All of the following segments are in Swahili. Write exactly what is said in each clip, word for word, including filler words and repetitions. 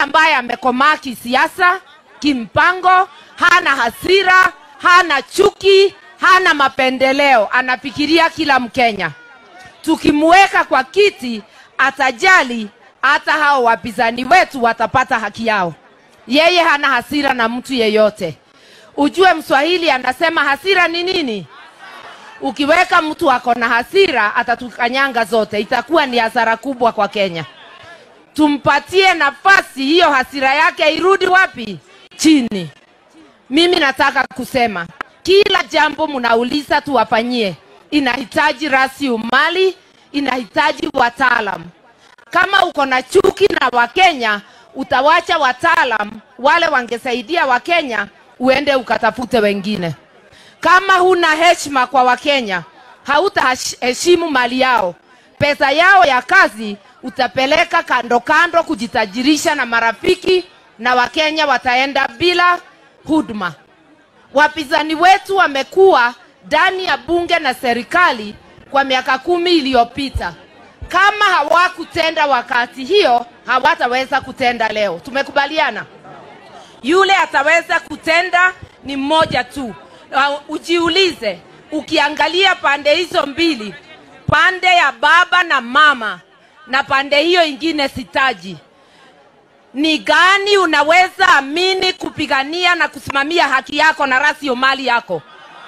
ambaye amekomaa kisiasa, kimpango, hana hasira, hana chuki, hana mapendeleo, anafikiria kila Mkenya. Tukimweka kwa kiti, atajali hata hao wapinzani wetu watapata haki yao. Yeye hana hasira na mtu yeyote. Ujue Mswahili anasema hasira ni nini? Ukiweka mtu wako na hasira, atatukanyanga zote. Itakuwa ni hasara kubwa kwa Kenya. Tumpatie nafasi hiyo hasira yake irudi wapi? Chini. Mimi nataka kusema, kila jambo mnauliza tuwafanyie, inahitaji rasilimali, inahitaji wataalamu. Kama uko na chuki na Wakenya, utawacha wataalamu wale wangesaidia Wakenya, uende ukatafute wengine. Kama huna heshima kwa Wakenya, hautaheshimu mali yao. Pesa yao ya kazi utapeleka kando kando kujitajirisha na marafiki, na Wakenya wataenda bila huduma. Wapinzani wetu wamekuwa ndani ya bunge na serikali kwa miaka kumi iliyopita. Kama hawakutenda wakati hiyo, hawataweza kutenda leo. Tumekubaliana? Yule ataweza kutenda ni mmoja tu. Uh, ujiulize, ukiangalia pande hizo mbili, pande ya baba na mama na pande hiyo ingine sitaji, ni gani unaweza amini kupigania na kusimamia haki yako na rasilimali yako?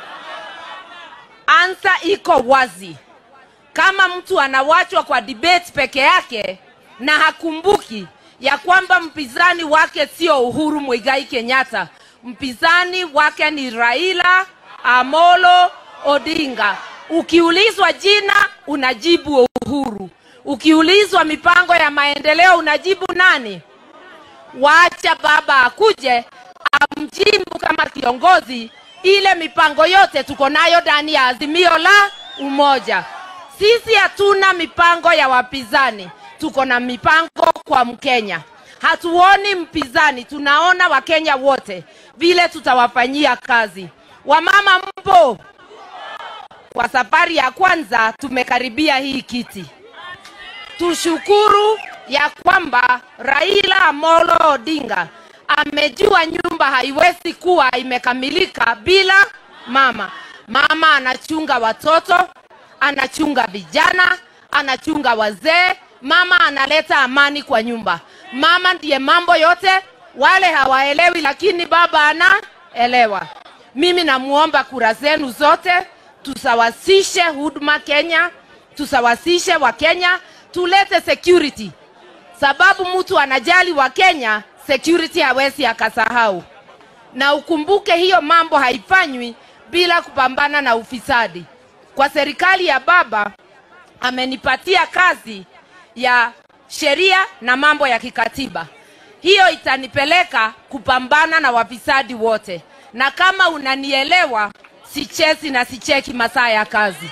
Answer iko wazi. Kama mtu anawachwa kwa debate peke yake na hakumbuki ya kwamba mpinzani wake sio Uhuru Muigai Kenyatta, mpinzani wake ni Raila Amolo Odinga. Ukiulizwa jina, unajibu Uhuru. Ukiulizwa mipango ya maendeleo, unajibu nani? Wacha baba akuje amjibu kama kiongozi ile mipango yote tuko nayo ndani ya azimio la umoja. Sisi hatuna mipango ya wapinzani, tuko na mipango kwa Mkenya. Hatuoni mpinzani, tunaona Wakenya wote vile tutawafanyia kazi. Wamama mpo? Kwa safari ya kwanza tumekaribia hii kiti. Tushukuru ya kwamba Raila Amolo Odinga amejua nyumba haiwezi kuwa imekamilika bila mama. Mama anachunga watoto, anachunga vijana, anachunga wazee. Mama analeta amani kwa nyumba. Mama ndiye mambo yote. Wale hawaelewi, lakini baba anaelewa. Mimi namuomba kura zenu zote, tusawasishe huduma Kenya, tusawasishe wa Kenya, tulete security. Sababu mtu anajali wa Kenya, security hawezi akasahau. Na ukumbuke hiyo mambo haifanywi bila kupambana na ufisadi. Kwa serikali ya baba, amenipatia kazi ya sheria na mambo ya kikatiba. Hiyo itanipeleka kupambana na wafisadi wote. Na kama unanielewa, sichezi na sicheki masaa ya kazi.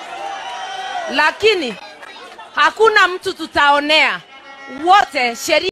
Lakini hakuna mtu tutaonea. Wote sheria